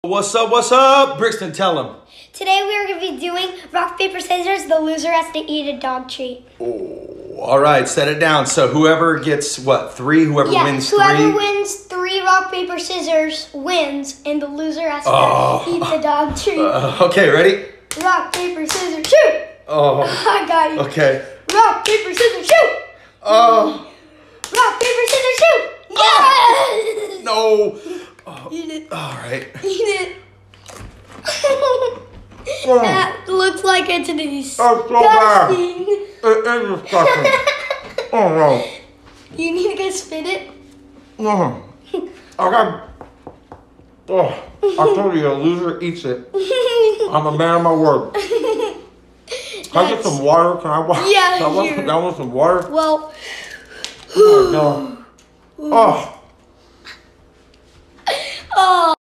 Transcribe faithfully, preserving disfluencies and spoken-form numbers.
What's up, what's up? Brixton, tell him. Today we are going to be doing rock, paper, scissors. The loser has to eat a dog treat. Oh, all right, set it down. So whoever gets, what, three? Whoever yeah, wins whoever three? whoever wins three rock, paper, scissors wins, and the loser has to Oh. eat the dog treat. Uh, okay, ready? Rock, paper, scissors, shoot! Oh, I got you. okay. Rock, paper, scissors, shoot! Oh, Rock, paper, scissors, shoot! Yes! no. Oh, Eat it. all right. Eat it. That looks like it's disgusting. so bad. It is disgusting. Oh, no. You need to go spit it. No. I got... Oh, I told you, a loser eats it. I'm a man of my word. Can I get some water? Can I water? Yeah, Can I want, here. can I want some water? Well, Oh, no. Oh. oh.